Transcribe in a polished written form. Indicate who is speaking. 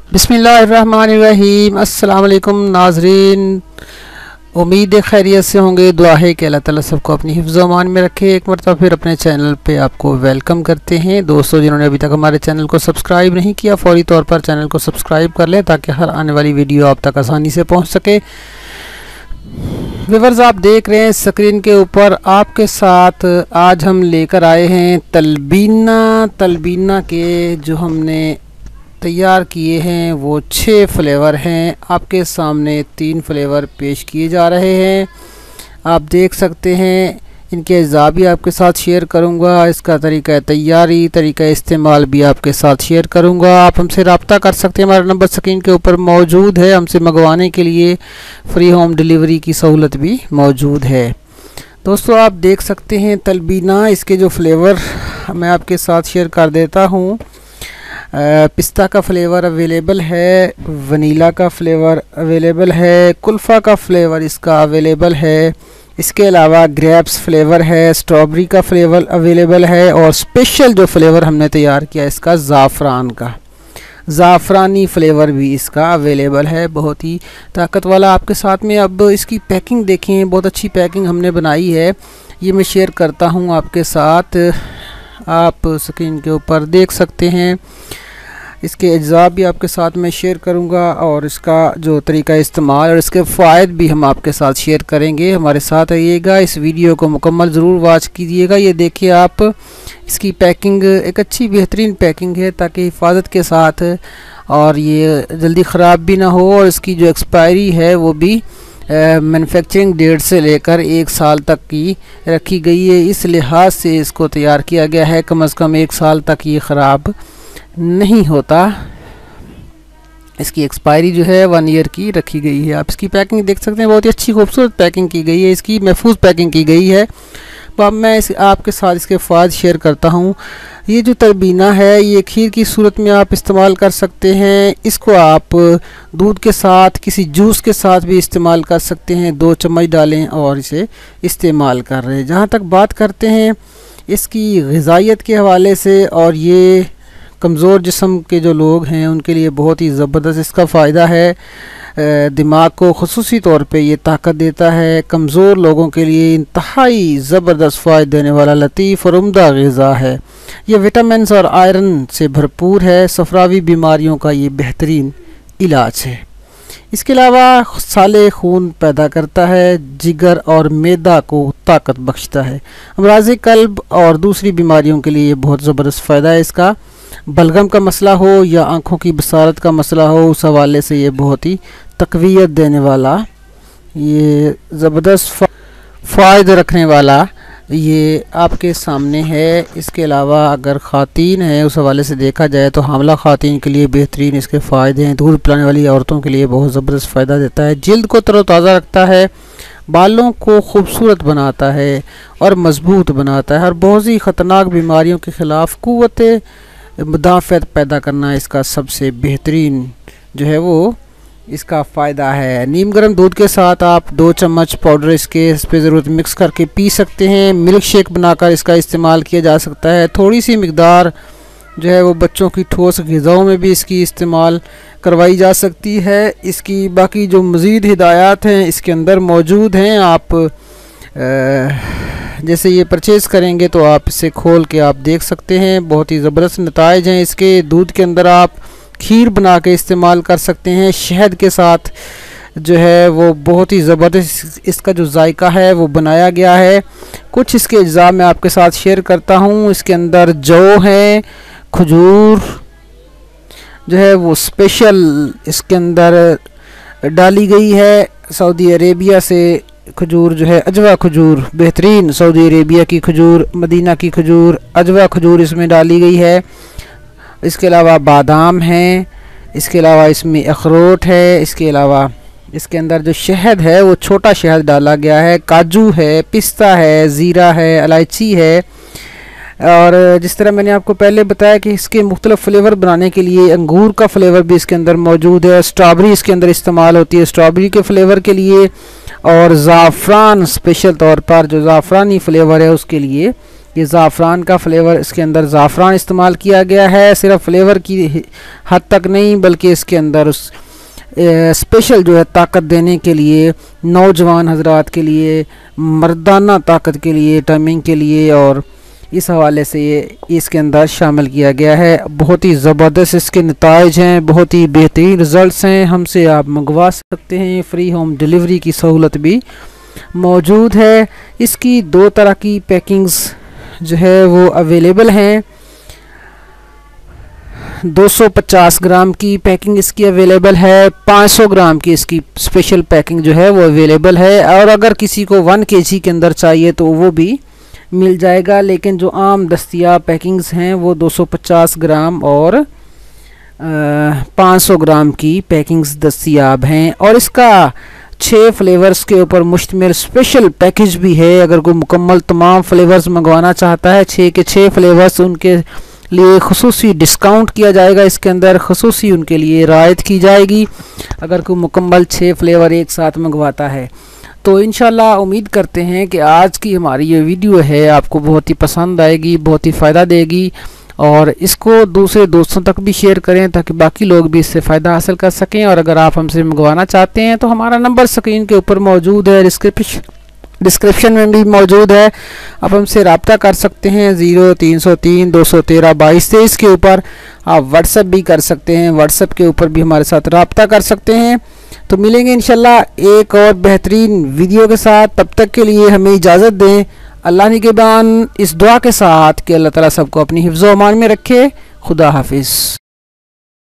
Speaker 1: बिस्मिल्लाहिर्रहमानिर्रहीम। अस्सलाम वालेकुम नाजरीन, उम्मीद है खैरियत से होंगे। दुआ है कि अल्लाह ताला सबको अपनी हिफ्ज़ व अमान में रखे। एक मरतबा फिर अपने चैनल पे आपको वेलकम करते हैं। दोस्तों, जिन्होंने अभी तक हमारे चैनल को सब्सक्राइब नहीं किया, फ़ौरी तौर पर चैनल को सब्सक्राइब कर लें ताकि हर आने वाली वीडियो आप तक आसानी से पहुँच सके। व्यूअर्स, आप देख रहे हैं स्क्रीन के ऊपर आपके साथ आज हम लेकर आए हैं तलबीना के जो हमने तैयार किए हैं वो 6 फ्लेवर हैं। आपके सामने 3 फ्लेवर पेश किए जा रहे हैं। आप देख सकते हैं, इनके अज़ा भी आपके साथ शेयर करूंगा। इसका तरीका तैयारी, तरीका इस्तेमाल भी आपके साथ शेयर करूंगा। आप हमसे रब्ता कर सकते हैं, हमारा नंबर स्क्रीन के ऊपर मौजूद है। हमसे मंगवाने के लिए फ्री होम डिलीवरी की सहूलत भी मौजूद है। दोस्तों, आप देख सकते हैं तलबीना, इसके जो फ्लेवर मैं आपके साथ शेयर कर देता हूँ। पिस्ता का फ्लेवर अवेलेबल है, वनीला का फ्लेवर अवेलेबल है, कुल्फ़ा का फ्लेवर इसका अवेलेबल है। इसके अलावा ग्रेप्स फ्लेवर है, स्ट्रॉबेरी का फ्लेवर अवेलेबल है और स्पेशल जो फ्लेवर हमने तैयार किया इसका ज़ाफ़रान का, ज़ाफ़रानी फ्लेवर भी इसका अवेलेबल है। बहुत ही ताकत वाला आपके साथ में। अब इसकी पैकिंग देखें, बहुत अच्छी पैकिंग हमने बनाई है। ये मैं शेयर करता हूँ आपके साथ, आप स्क्रीन के ऊपर देख सकते हैं। इसके अज्जा भी आपके साथ में शेयर करूंगा और इसका जो तरीका इस्तेमाल और इसके फ़ायदे भी हम आपके साथ शेयर करेंगे। हमारे साथ रहिएगा, इस वीडियो को मुकम्मल ज़रूर वॉच कीजिएगा। ये देखिए आप, इसकी पैकिंग एक अच्छी बेहतरीन पैकिंग है ताकि हिफाजत के साथ और ये जल्दी ख़राब भी ना हो। और इसकी जो एक्सपायरी है वो भी मैन्युफैक्चरिंग डेट से लेकर 1 साल तक की रखी गई है। इस लिहाज से इसको तैयार किया गया है, कम से कम 1 साल तक ये ख़राब नहीं होता। इसकी एक्सपायरी जो है 1 ईयर की रखी गई है। आप इसकी पैकिंग देख सकते हैं, बहुत ही अच्छी खूबसूरत पैकिंग की गई है, इसकी महफूज पैकिंग की गई है। तो अब मैं आपके साथ इसके फ़ायदे शेयर करता हूँ। ये जो तलबीना है ये खीर की सूरत में आप इस्तेमाल कर सकते हैं। इसको आप दूध के साथ, किसी जूस के साथ भी इस्तेमाल कर सकते हैं। 2 चम्मच डालें और इसे इस्तेमाल कर रहे हैं। जहाँ तक बात करते हैं इसकी ग़िज़ाइयत के हवाले से, और ये कमज़ोर जिस्म के जो लोग हैं उनके लिए बहुत ही ज़बरदस्त इसका फ़ायदा है। दिमाग को ख़ुसूसी तौर पे ये ताकत देता है। कमज़ोर लोगों के लिए इंतहाई ज़बरदस्त फ़ायदा देने वाला लतीफ़ और उम्दा ग़िज़ा है। ये विटामिन्स और आयरन से भरपूर है। सफ़रावी बीमारियों का ये बेहतरीन इलाज है। इसके अलावा साले खून पैदा करता है, जिगर और मैदा को ताकत बख्शता है। अमराज़ क़ल्ब और दूसरी बीमारियों के लिए बहुत ज़बरदस्त फ़ायदा है इसका। बलगम का मसला हो या आँखों की बसारत का मसला हो, उस हवाले से ये बहुत ही तक़वियत देने वाला, ये ज़बरदस्त फ़ायदा रखने वाला ये आपके सामने है। इसके अलावा अगर ख़ातीन है उस हवाले से देखा जाए तो हामला ख़ातीन के लिए बेहतरीन इसके फ़ायदे हैं। दूध पिलाने वाली औरतों के लिए बहुत ज़बरदस्त फ़ायदा देता है। जल्द को तरोताज़ा रखता है, बालों को खूबसूरत बनाता है और मजबूत बनाता है। और बहुत सी ख़तरनाक बीमारियों के ख़िलाफ़ क़ुव्वत मुदाफ़अत पैदा करना इसका सबसे बेहतरीन जो है वो इसका फ़ायदा है। नीम गर्म दूध के साथ आप 2 चम्मच पाउडर इसके इस पर ज़रूरत मिक्स करके पी सकते हैं। मिल्क शेक बनाकर इसका इस्तेमाल किया जा सकता है। थोड़ी सी मिकदार जो है वो बच्चों की ठोस ग़िज़ाओं में भी इसकी इस्तेमाल करवाई जा सकती है। इसकी बाकी जो मज़ीद हिदायत हैं इसके अंदर मौजूद हैं। आप जैसे ये परचेज़ करेंगे तो आप इसे खोल के आप देख सकते हैं। बहुत ही ज़बरदस्त नताइज हैं इसके। दूध के अंदर आप खीर बना के इस्तेमाल कर सकते हैं। शहद के साथ जो है वो बहुत ही ज़बरदस्त इसका जो जायका है वो बनाया गया है। कुछ इसके अज्जा मैं आपके साथ शेयर करता हूँ। इसके अंदर जौ है, खजूर जो है वो स्पेशल इसके अंदर डाली गई है। सऊदी अरेबिया से खजूर जो है, अजवा खजूर, बेहतरीन सऊदी अरेबिया की खजूर, मदीना की खजूर, अजवा खजूर इसमें डाली गई है। इसके अलावा बादाम हैं, इसके अलावा इसमें अखरोट है। इसके अलावा इसके अंदर जो शहद है वो छोटा शहद डाला गया है। काजू है, पिस्ता है, ज़ीरा है, इलायची है। और जिस तरह मैंने आपको पहले बताया कि इसके मुख्तलिफ फ्लेवर बनाने के लिए अंगूर का फ्लेवर भी इसके अंदर मौजूद है। स्ट्रॉबेरी इसके अंदर इस्तेमाल होती है स्ट्रॉबेरी के फ्लेवर के लिए, और ज़ाफ़रान स्पेशल तौर पर जो ज़ाफ़रानी फ्लेवर है उसके लिए ये ज़ाफ़रान का फ्लेवर, इसके अंदर ज़ाफ़रान इस्तेमाल किया गया है, सिर्फ फ्लेवर की हद तक नहीं बल्कि इसके अंदर उस स्पेशल जो है ताकत देने के लिए, नौजवान हजरात के लिए, मर्दाना ताकत के लिए, टाइमिंग के लिए, और इस हवाले से ये इसके अंदर शामिल किया गया है। बहुत ही ज़बरदस्त इसके नताइज हैं, बहुत ही बेहतरीन रिज़ल्ट्स हैं। हमसे आप मंगवा सकते हैं, फ्री होम डिलीवरी की सहूलत भी मौजूद है। इसकी 2 तरह की पैकिंग्स जो है वो अवेलेबल हैं। 250 ग्राम की पैकिंग इसकी अवेलेबल है, 500 ग्राम की इसकी स्पेशल पैकिंग जो है वो अवेलेबल है, और अगर किसी को 1 kg के अंदर चाहिए तो वो भी मिल जाएगा। लेकिन जो आम दस्तियाब पैकिंग्स हैं वो 250 ग्राम और 500 ग्राम की पैकिंग्स दस्तियाब हैं। और इसका 6 फ्लेवर्स के ऊपर मुश्तमिल स्पेशल पैकेज भी है। अगर कोई मुकम्मल तमाम फ्लेवर्स मंगवाना चाहता है, 6 के 6 फ्लेवर्स, उनके लिए खुसूसी डिस्काउंट किया जाएगा। इसके अंदर खुसूसी उनके लिए रायत की जाएगी अगर कोई मुकम्मल 6 फ्लेवर एक साथ मंगवाता है। तो इंशाल्लाह उम्मीद करते हैं कि आज की हमारी ये वीडियो है आपको बहुत ही पसंद आएगी, बहुत ही फ़ायदा देगी, और इसको दूसरे दोस्तों तक भी शेयर करें ताकि बाकी लोग भी इससे फ़ायदा हासिल कर सकें। और अगर आप हमसे मंगवाना चाहते हैं तो हमारा नंबर स्क्रीन के ऊपर मौजूद है, डिस्क्रिप्शन में भी मौजूद है। आप हमसे रब्ता कर सकते हैं 0303 213 2223 के ऊपर। आप व्हाट्सएप भी कर सकते हैं, व्हाट्सएप के ऊपर भी हमारे साथ रब्ता कर सकते हैं। तो मिलेंगे इंशाल्लाह एक और बेहतरीन वीडियो के साथ। तब तक के लिए हमें इजाज़त दें। अल्लाह निगहबान, इस दुआ के साथ कि अल्लाह ताला सबको अपनी हिफ्ज़ व अमान में रखे। खुदा हाफिज़।